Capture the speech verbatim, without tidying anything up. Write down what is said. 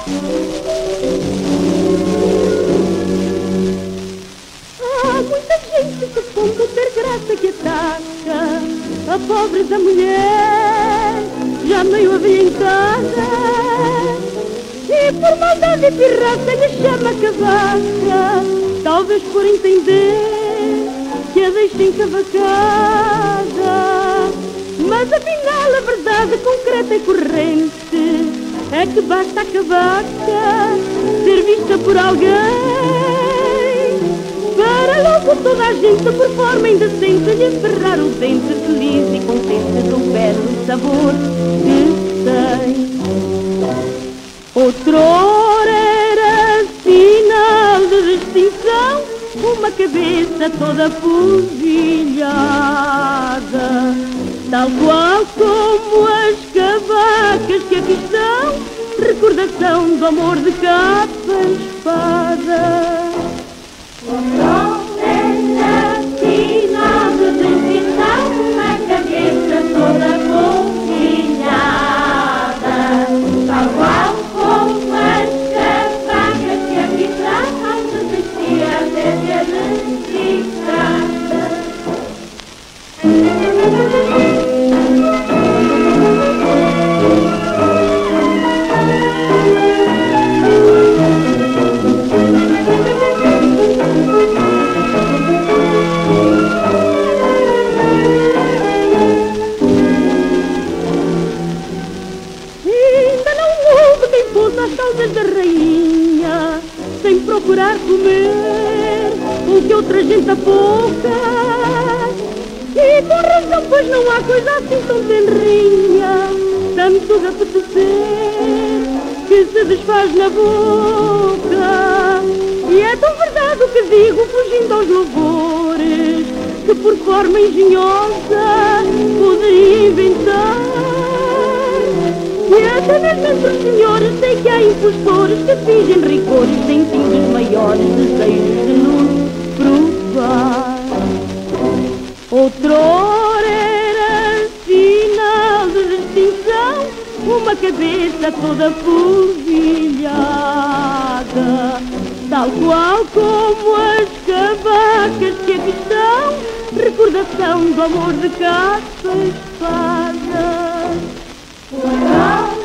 Há muita gente que como ter graça que ataca a pobre da mulher, já meio a vem em casa, e por maldade e pirraça lhe chama cavaca, talvez por entender que a deixa encavacada. Mas afinal a verdade concreta e corrente é que basta a cavaca ser vista por alguém para logo toda a gente, por forma indecente, lhe ferrar o dente, feliz e contente do belo sabor que tem. Outrora era sinal de distinção uma cabeça toda polvilhada, tal qual como as cavacas que aqui estão, recordação do amor de capa e espada. Outrora era sinal de distinção uma cabeça toda polvilhada, tal qual como as cavacas que aqui estão, resistia a ser identificada. Às caldas da rainha, sem procurar comer o que outra gente apoca. E com razão, pois não há coisa assim tão tenrinha, tanto de apetecer que se desfaz na boca. E é tão verdade o que digo, fugindo aos louvores, que por forma engenhosa poderia inventar. E até mesmo entre os senhores sei que há impostores que fingem rigores, sentindo os maiores desejos de nos provar. Outrora era sinal de distinção uma cabeça toda polvilhada, tal qual como as cavacas que aqui estão, recordação do amor de caça e espada. Well,